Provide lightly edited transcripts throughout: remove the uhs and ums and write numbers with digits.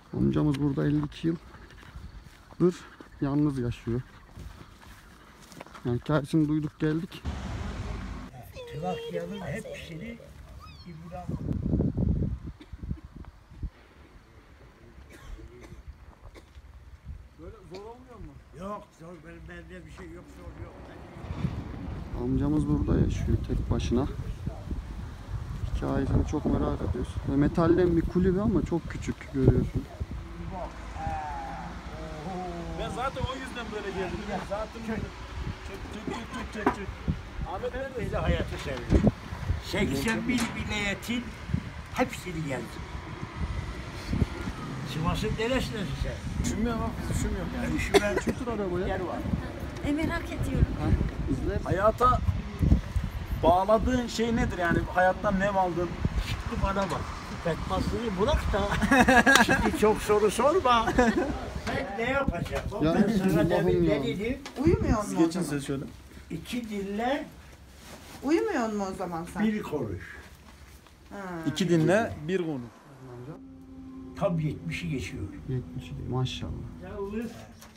Amcamız burada 52 yıldır yalnız yaşıyor. Yani hikayesini duyduk geldik. Trakya'nın hepsini İbrahim. Böyle zor olmuyor mu? Yok zor, bende bir şey yok, zor yok. Amcamız burada yaşıyor tek başına. Hikayesini çok merak ediyoruz. Ve metalden bir kulübe ama çok küçük görüyorsun. Ben zaten o yüzden böyle geldim. Zaten çek. Ahmet Ben böyle hayatı seviyorum. 81 vilayetin hepsini gezdim. Sivas'ın neresindesin sen? üşümüyorum ama biz üşümüyoruz yani. Üşümen Otur arabaya. yer var. Merak ediyorum. İzle. Hayata bağladığın şey nedir yani? Hayattan ne aldın? Şimdi bana bak. Fetmasını bırak da. Şimdi çok soru sorma. Sen ne yapacaksın? Ya, Ben sana Allah'ım demin ya. ne dedim? Uyumuyor Siz mu o geçin zaman? size şöyle. İki dinle, Uyumuyor mu o zaman sen? bir konuş. Ha. 2 dinle, 1 konu. Tam 70'i geçiyor. 70 maşallah. Yalnız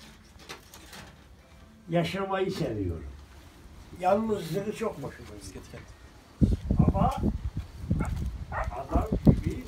yaşamayı seviyorum. Yalnızlığı çok hoşuma gidiyor. Ama adam gibi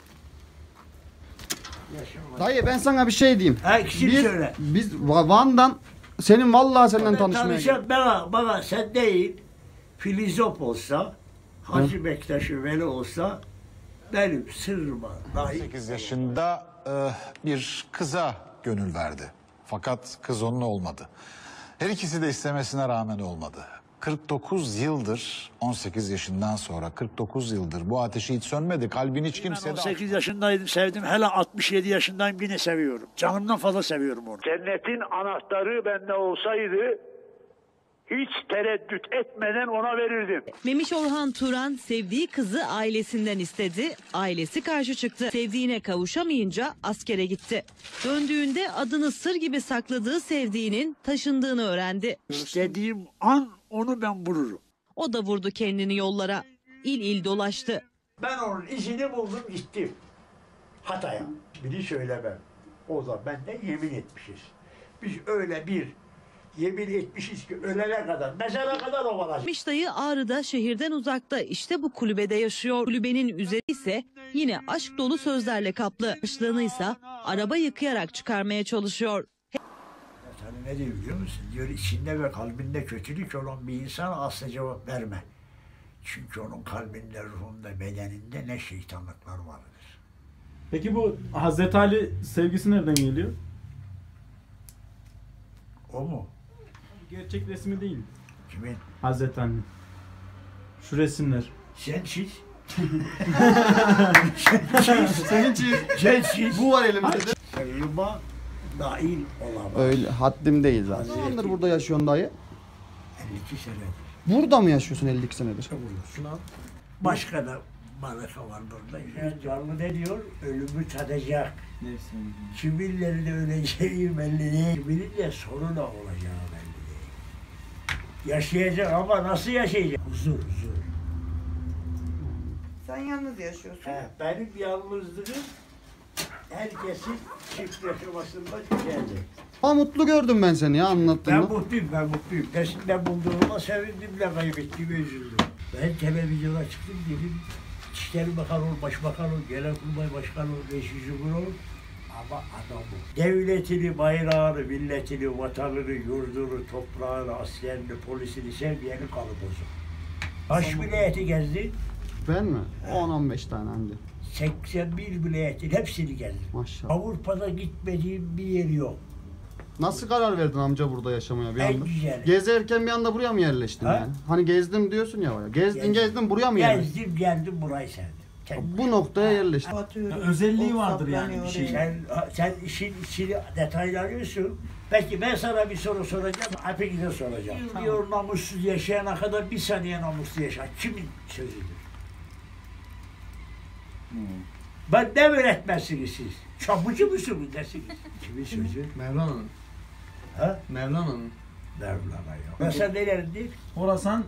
yaşamayı. Dayı ben sana bir şey diyeyim. Ha, ikisini söyle. Biz Van'dan senin vallahi senden Ben tanışmaya geldik. tanışan bana sen değil, Filizop olsa, Hacı Bektaş-ı Veli olsa benim sırrıma dahi 18 yaşında bir kıza gönül verdi. Fakat kız onun olmadı. Her ikisi de istemesine rağmen olmadı. 49 yıldır, 18 yaşından sonra 49 yıldır bu ateşi hiç sönmedi. Kalbini hiç Ben kimse de 18 yaşındaydım, sevdim. Hele 67 yaşındayım, yine seviyorum. Canımdan fazla seviyorum onu. Cennetin anahtarı bende olsaydı hiç tereddüt etmeden ona verirdim. Memiş Orhan Turan sevdiği kızı ailesinden istedi. Ailesi karşı çıktı. Sevdiğine kavuşamayınca askere gitti. Döndüğünde adını sır gibi sakladığı sevdiğinin taşındığını öğrendi. İstediğim an onu ben vururum. O da vurdu kendini yollara. İl il dolaştı. Ben onun izini buldum, gittim. Hatay'a. Biri söylemem. O da benden yemin etmişiz. Biz öyle bir yemin etmişiz ki ölene kadar, mezara kadar o olacak. Memiş dayı Ağrı'da şehirden uzakta işte bu kulübede yaşıyor. Kulübenin üzeri ise yine aşk dolu sözlerle kaplı. Başlığını ise araba yıkayarak çıkarmaya çalışıyor. Sana ne diyor biliyor musun? Diyor içinde ve kalbinde kötülük olan bir insan asla cevap verme. Çünkü onun kalbinde, ruhunda, bedeninde ne şeytanlıklar vardır. Peki bu Hazreti Ali sevgisi nereden geliyor? O mu? Gerçek resmi değil. Kimin? Hazreti Ali. Şu resimler. Sen çiz. Senin çiz. Sen çiz. Bu var elimizde de. Sırrıma nail olamaz. Öyle haddim değil zaten. Ne zamandır burada yaşıyorsun dayı? 52 senedir. Burada mı yaşıyorsun 52 senedir? Şunu al. Başka da balık var burada. Yani canlı ne diyor? Ölümü tadacak. Neyse. Kiminle öleceği belli değil. Kiminle sorun olacağı belli değil. Yaşayacak ama nasıl yaşayacak? Huzur. Sen yalnız yaşıyorsun. Benim yalnızlığım herkesin çift yaşamasında güzeldi. Ha mutlu gördüm ben seni ya Ben anlattığında. mutluyum. Peşinden bulduğuma sevindim de kaybettiğime üzüldüm. Ben televizyona çıktım dedim. İçişleri Bakanı ol, Başbakan ol, Genelkurmay Başkanı ol, 500 ol. Ama adam bu. Devletini, bayrağını, milletini, vatanını, yurdunu, toprağını, askerini, polisini sevmeyenin kalı bozuk. Kaç vilayeti gezdin? Ben mi? 10-15 tane hem de. 81 vilayetin hepsini gezdim. Maşallah. Avrupa'da gitmediğim bir yer yok. Nasıl karar verdin amca burada yaşamaya bir En anda? güzeli. Gezerken bir anda buraya mı yerleştin Ha? yani? Hani gezdim diyorsun ya oraya. Gezdin buraya mı yerleştin? Gezdim geldim burayı sevdim. Bu noktaya yerleştin. Batıyoruz, özelliği o vardır yani bir saplanıyor şeyin. oraya. Sen işin içini detaylanıyorsun. Peki ben sana bir soru soracağım, hepinize soracağım. Diyor namussuz yaşayana kadar bir saniye namuslu yaşa. Kimin sözüdür? Ben ne öğretmezsiniz siz? Çabucu musunuz dersiniz? Kimin sözü? Mevlana'nın. Ha? Mevlana'nın. Mevlana ya. Mesela nerelidir? Horasan,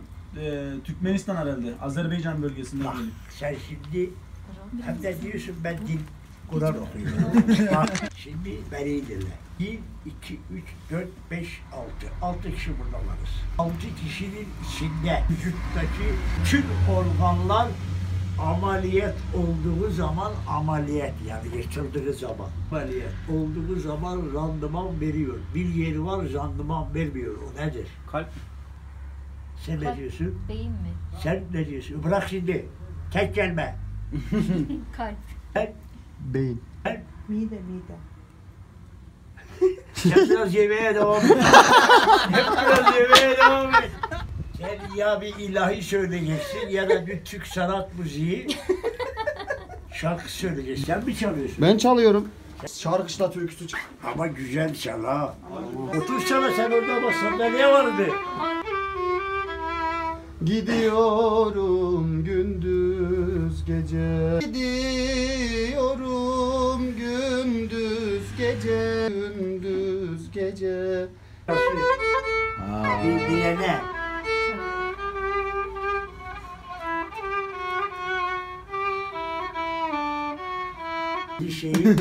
Türkmenistan herhalde. Azerbaycan bölgesinden Bak geliyor. sen şimdi hem de diyorsun ben Kur'an okuyor. Bak şimdi beni iyi dinle. 1, 2, 3, 4, 5, 6. 6 kişi burada varız. 6 kişinin içinde vücuttaki tüm organlar ameliyat olduğu zaman yani yırtıldığı zaman ameliyat olduğu zaman randıman veriyor. Bir yeri var randıman vermiyor. O nedir? Kalp. Sen ne diyorsun? Beyin mi? Sen ne diyorsun? Bırak şimdi. Tek gelme. Kalp. Beyin. Mide. Sen biraz yemeğe devam et. Hep biraz yemeğe devam et. Sen ya bir ilahi söyleyeceksin ya da bir Türk sanat müziği şarkı söyleyeceksin. Sen mi çalıyorsun? Ben çalıyorum. Şarkışla türküsü çal. Ama güzel çal ha. Otursana sen orada bak sandalye vardı. Gidiyorum gündüz gece. Gidiyorum gündüz gece. Gündüz gece. Bir bilene. Bir şeyi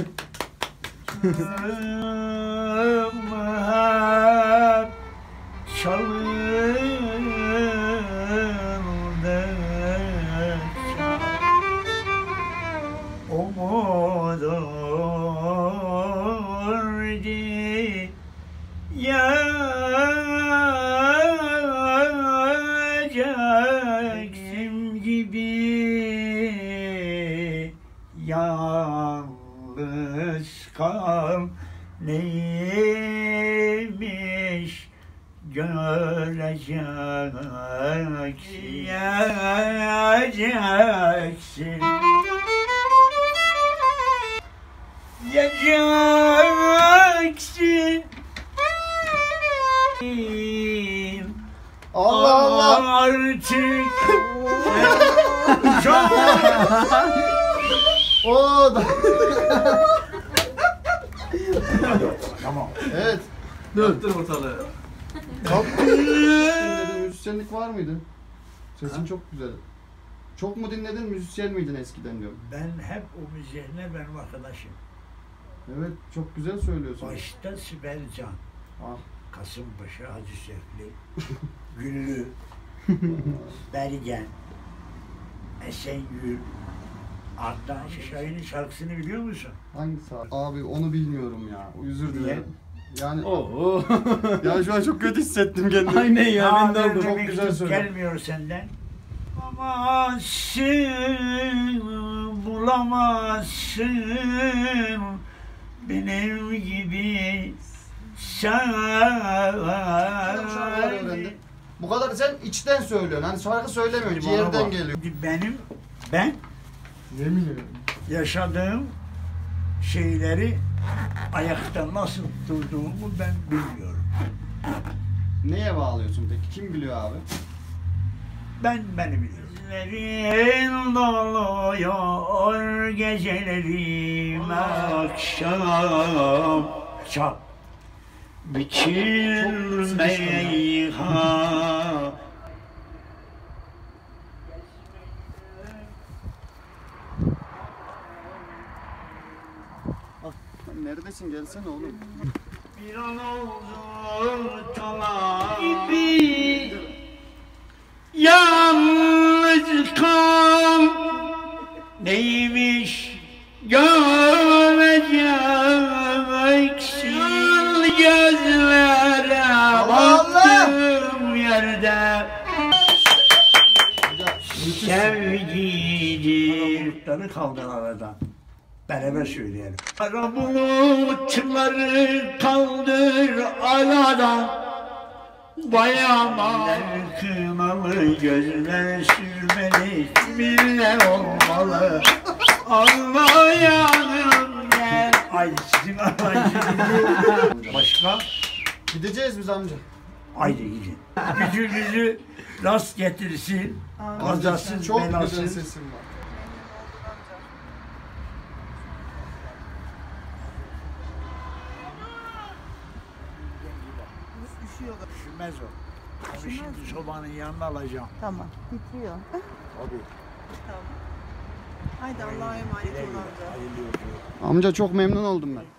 Yaksim gibi yalnız kal neymiş göreceksin yacaksın Allah Allah. artık çok O da. tamam. Evet. Dörttür ortalığı. Dinledin, müzisyenlik var mıydı? Sesin çok güzel. Çok mu dinledin, müzisyen miydin eskiden diyorum. Ben hep o müziğine benim arkadaşım. Evet, çok güzel söylüyorsun. Başta Sibel Can, Ah. Kasımpaşa, Hacı Şefli, Güllü, Bergen, Esengül, Adnan Şahin'in şarkısını biliyor musun? Hangisi abi? Abi onu bilmiyorum ya. Özür Niye? dilerim. Yani Oo. ya şu an çok kötü hissettim kendimi. Aynen ya ben de Aa, aldım. Çok mektup güzel söylüyor. gelmiyor senden. Bulamazsın benim gibi Şarkıları öğrendin. Bu kadar sen içten söylüyorsun. Hani şarkı söylemiyorsun. Şimdi bana Ciğerden bak. geliyor. Ben Yemin ederim. yaşadığım şeyleri ayakta nasıl durduğumu ben bilmiyorum. Neye bağlıyorsun peki? Kim biliyor abi? Beni biliyorum. Gözlerin doluyor gecelerim akşam çap bütün meyhan. Neredesin? Gelsene oğlum. Bir an oldu talan gibi yalnız kal neymiş göreceksin gözlere baktığım yerde sevgidir. Tabii kaldın aradan. Beraber söyleyelim. Kara bulutları kaldır aradan. Bayaman kınalı gözler sürmeli kimine olmalı. Anlayanım gel. Ay sizin anlayışınız. Başka? Gideceğiz biz amca. Haydi gidin. Gücünüzü rast getirsin. Kazasız Çok güzel belasız. sesin var. Üşümez o. Onu şimdi sobanın yanına alacağım. Tamam. Titriyor. Tabii. Tamam. Haydi Allah'a emanet olun amca. Hayırlı yolculuk. Amca çok memnun oldum ben.